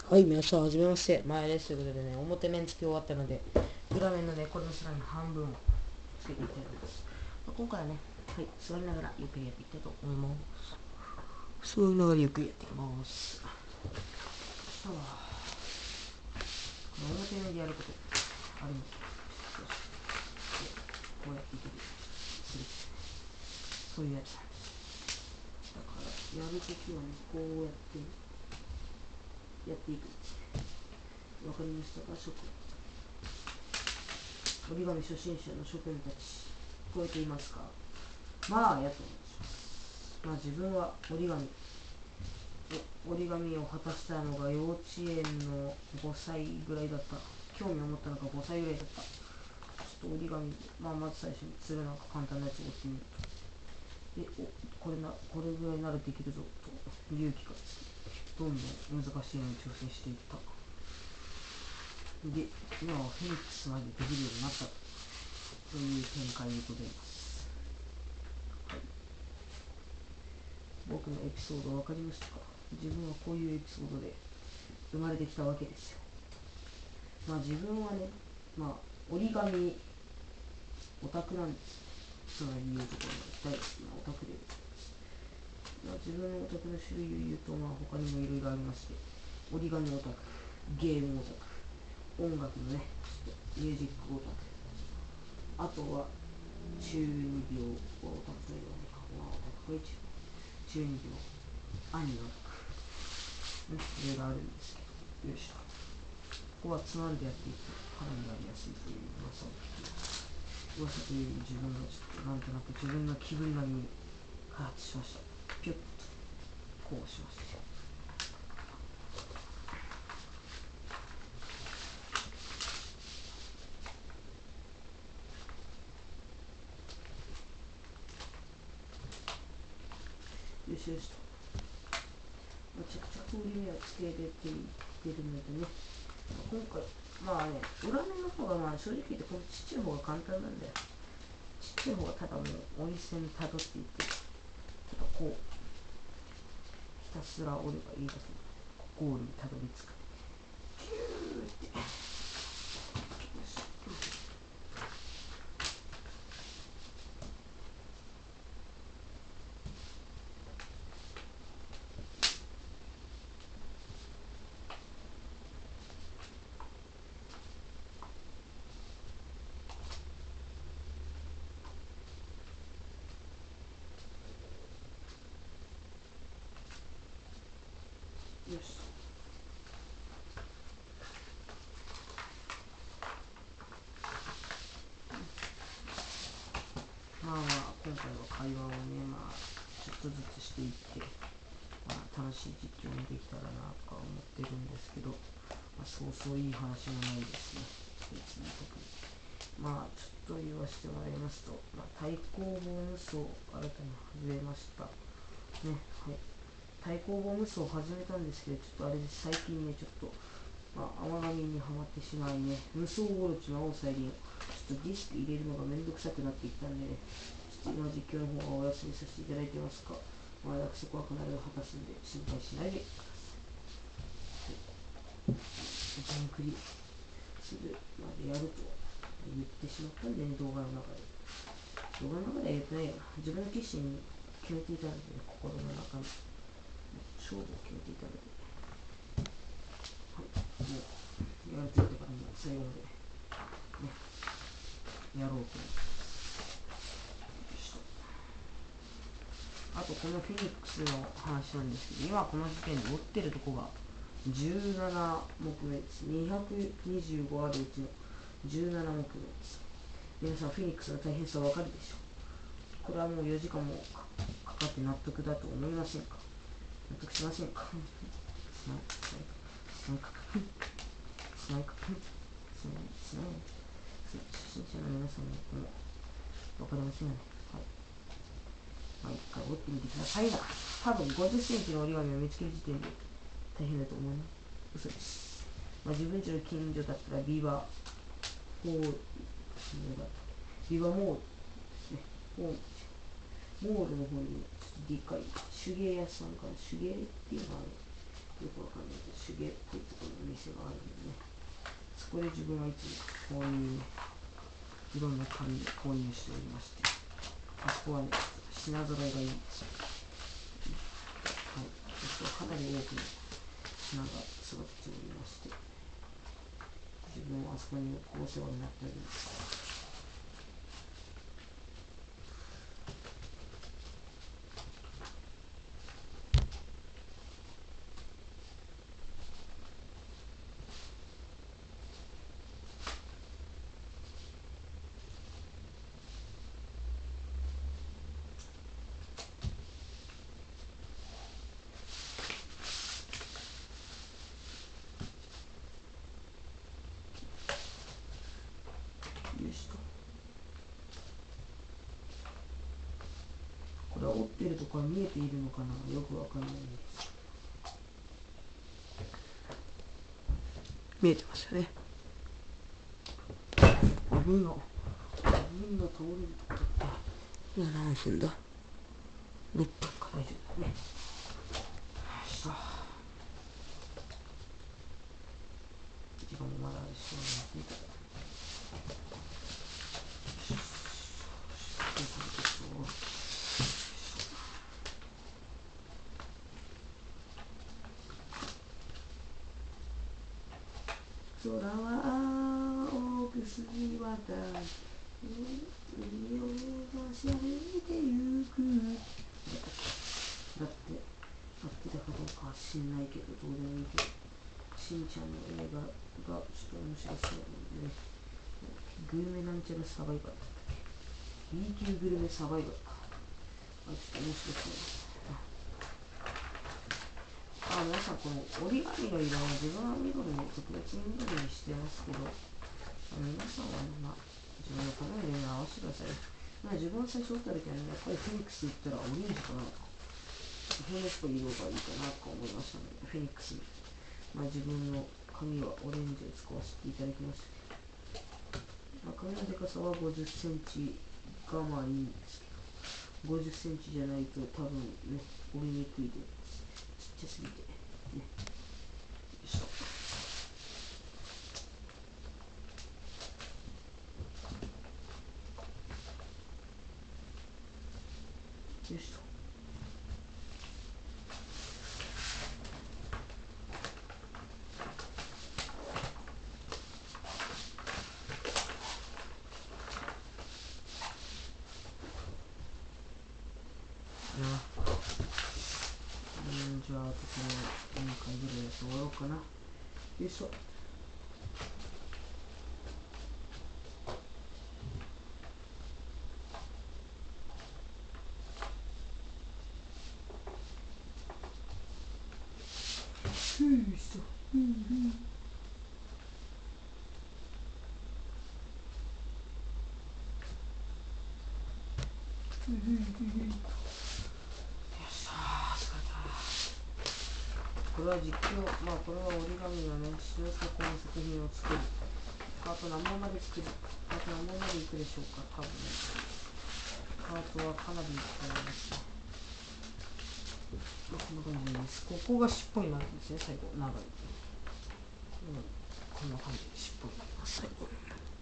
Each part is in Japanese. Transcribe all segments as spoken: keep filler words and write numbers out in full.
はい、皆さん、はじめまして。前です。ということでね、表面付き終わったので、裏面のね、これのさらに半分をつけていきたいと思います。まあ、今回はね、はい、座りながらゆっくりやっていきたいと思います。座りながらゆっくりやっていきます。はあ、この表面でやることあるので、こうやっていけるする。そういうやつなんです。だから、やるときはね、こうやってやっていくんですね。わかりましたか、諸君。折り紙初心者の諸君たち、聞こえていますか？まあ、やと思います。まあ、自分は折り紙、折り紙を果たしたのが幼稚園のごさいぐらいだった。興味を持ったのがごさいぐらいだった。ちょっと折り紙で、まあ、まず最初に鶴なんか簡単なやつを折ってみると。で、おこれな、これぐらいならできるぞと勇気がつき、どんどん難しいのに挑戦していった。で、今はフェニックスまでできるようになったという展開でございます。はい、僕のエピソード分かりましたか？自分はこういうエピソードで生まれてきたわけですよ。まあ自分はね、まあ折り紙オタクなんです。つまり言うところの大好きなオタクでございます。まあ、自分のオタクの種類を言うと、まあ他にもいろいろありまして、折り紙オタク、ゲームオタク、音楽のね、ちょっとミュージックオタク、あとは中二病オタクというのか、まあオタクが一応中二病、アニメオタク、ね、いろいろあるんですけど、よいしょ。ここはつまんでやっていくとかなりやりやすいという噂を聞きます。噂という自分がちょっとなんとなく自分の気分並みに開発しました。ピュッとこうしました。よしよしと。まあ、着々折り目をつけれていってるのでね、今回、まあね、裏面の方がまあ正直言ってこのちっちゃい方が簡単なんだよ。ちっちゃい方がただもう折り線にたどっていって、ただこう、ひたすら折ればいいだけゴールにたどり着く。ピューって。よし。まあまあ、今回は会話をね、まあ、ちょっとずつしていって、まあ、楽しい実況もできたらなとか思ってるんですけど、まあ、そうそういい話もないですね。別に特に。まあ、ちょっと言わせてもらいますと、まあ、対抗ボームスを新たに始めました。ね、はい。対抗ボームスを始めたんですけど、ちょっとあれです、最近ね、ちょっと、まあ、甘神にはまってしまいね、無双オロチの青サイリンを、ちょっとディスク入れるのがめんどくさくなっていったんでね、ちょっと今実況の方はお休みさせていただいてますが、まあ、約束は必ず果たすんで、心配しないでください。はい。ジャンクリするまでやると言ってしまったんでね、動画の中で。動画の中では言ってないよな。自分の決心に決めていたので、ね、心の中の勝負を決めていたので、はい、もうやると言ったからもう最後まで、ね、やろうと思います。あとこのフェニックスの話なんですけど、今この時点で折ってるとこがじゅうなな目目です。にひゃくにじゅうごあるうちのじゅうなな目目です。皆さんフェニックスの大変さわかるでしょう。これはもうよじかんもかかって納得だと思いませんか？納得しませんか？スナイク、スナイク、スナイク、スナイク、スナイク、初心者の皆さんもこのわかりませんよね。はい。まあ一回折ってみてくださいな。多分ごじゅっセンチの折り紙を見つける時点で大変だと思うな。嘘です。まあ自分家の近所だったらビバホール、ビバモールですね。ホールモールの方にでかい手芸屋さんから手芸っていうのはね、よくわかんないけど手芸っぽいとこ店があるんでね、そこで自分はいつもこういうね、いろんな紙を購入しておりまして、あそこはね、品揃えがいいんですよ。はい、かなり多くの品が育っておりまして、自分はあそこによくお世話になっております。よいしょ。これは折ってるところ見えているのかな、よくわかんないんです。見えてますよね。危んの危んの倒れるところだ。今何分だ。ろっぷんか、大丈夫だね。よいしょ。時間もまだあるし、見た。空は青く澄み渡り、海を走ってゆく。だって合ってたかどうかは知んないけど、どうでもいいけど、しんちゃんの映画がちょっと面白そうなんでね、グルメなんちゃらサバイバルだったっけ、 B 級グルメサバイバルか。あ、ちょっと面白そうです。あ、皆さん、この折り紙の色は自分は緑に特別に緑にしてますけど、皆さんは、まあ、自分の好みの色に合わせてください。まあ、自分は最初打った時はね、やっぱりフェニックス行ったらオレンジかなとか、フェニックスの色がいいかなとか思いましたので、フェニックスに、まあ、自分の紙はオレンジを使わせていただきました。まあ、紙のでかさはごじゅっセンチがまあいいんですけど、ごじゅっセンチじゃないと多分ね、折りにくいと思います。ちっちゃすぎて。ね、よいしょ。よいしょ。うん、じゃあ、あとこれよんかいぐらいやって終わろうかな。よいしょ。よいしょ。うんうん。うんうんうん。よっしゃー、疲れた。これは実況、まあこれは折り紙のね、白底の作品を作る。カート何本まで作る、カート何本までいくでしょうか、多分ね。カートはかなりいくと思いますね。こんな感じです。ここが尻尾になるんですね、最後、長い。うん、こんな感じで尻尾になります、最後。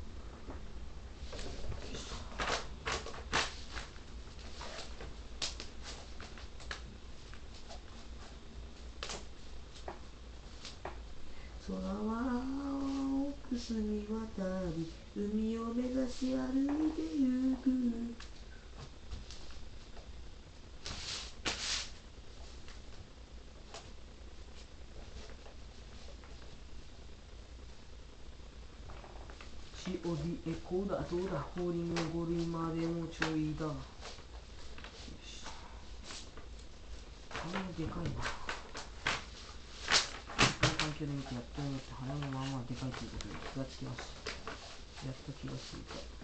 空は青く澄み渡り、海を目指し歩いてゆく。シオディエコーだ、どうだ、ホーリングご類までもちょいだ。よし。鼻もでかいな。この環境で見てやってみようって、鼻もまあまあでかいということに気がつきました。やっと気がついた。